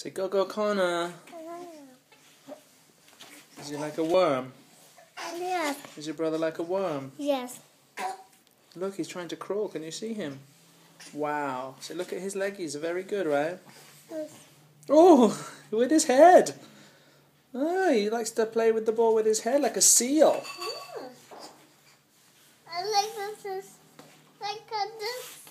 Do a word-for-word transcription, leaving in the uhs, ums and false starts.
Say, go, go, Conor. Is he like a worm? Yes. Is your brother like a worm? Yes. Look, he's trying to crawl. Can you see him? Wow. So look at his leggies. They're very good, right? Yes. Oh, with his head. Oh, he likes to play with the ball with his head like a seal. Yes. I like this. Like this.